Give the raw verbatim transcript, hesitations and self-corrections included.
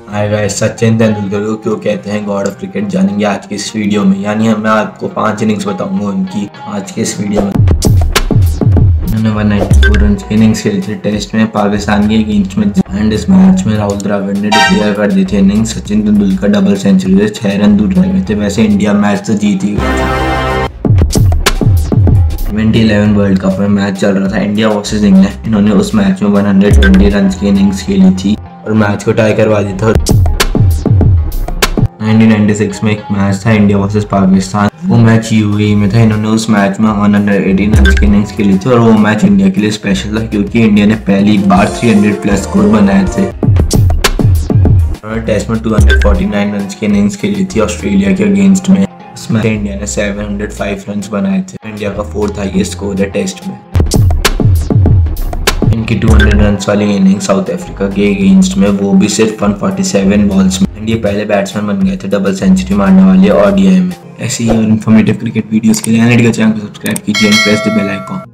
Hi guys, Sachin Tendulkar को क्यों कहते हैं गॉड ऑफ क्रिकेट जानेंगे आज की इस वीडियो में। यानी मैं आपको पांच इनिंग्स बताऊंगा उनकी आज के इस वीडियो में। उन्होंने वन नाइंटी फोर रन की इनिंग्स खेली थी टेस्ट में पाकिस्तान के अगेंस्ट में, एंड इस मैच में राहुल द्रविड़ ने डिक्लेयर कर दी थी innings. Sachin Tendulkar double century से छह रन दूर रह गए थे। वैसे इंडिया मैच तो जीत ही गई। ट्वेंटी इलेवन वर्ल्ड कप में मैच चल रहा था इंडिया वर्सेस इंग्लैंड। इन्होंने उस मैच में वन हंड्रेड ट्वेंटी रन की इनिंग्स खेली थी और मैच को टाई करवा दिया था। नाइनटीन नाइंटी सिक्स में एक मैच था इंडिया वर्सेस पाकिस्तान, वो मैच यूएई में था। इन्होंने उस मैच में वन हंड्रेड एटीन रन की इनिंग्स खेली थी और वो मैच इंडिया के लिए स्पेशल था क्योंकि इंडिया ने पहली बार थ्री हंड्रेड प्लस स्कोर बनाए थे। उन्होंने टेस्ट में two hundred forty nine run की इनिंग्स खेली थी ऑस्ट्रेलिया के अगेंस्ट में। उसमें इंडिया ने सेवन हंड्रेड फाइव रन बनाए थे। इंडिया का फोर्थ हाईएस्ट स्कोर है टेस्ट में। इनकी टू हंड्रेड रन वाली इनिंग्स साउथ अफ्रीका के अगेंस्ट में, वो भी सिर्फ वन फोर्टी सेवन बॉल्स में। इंडिया पहले बैट्समैन बन गए थे डबल सेंचुरी मारने वाले ओडीआई में। ऐसी ही और इन्फॉर्मेटिव क्रिकेट वीडियोस के लिए एनडी का चैनल को सब्सक्राइब कीजिए and press the bell icon.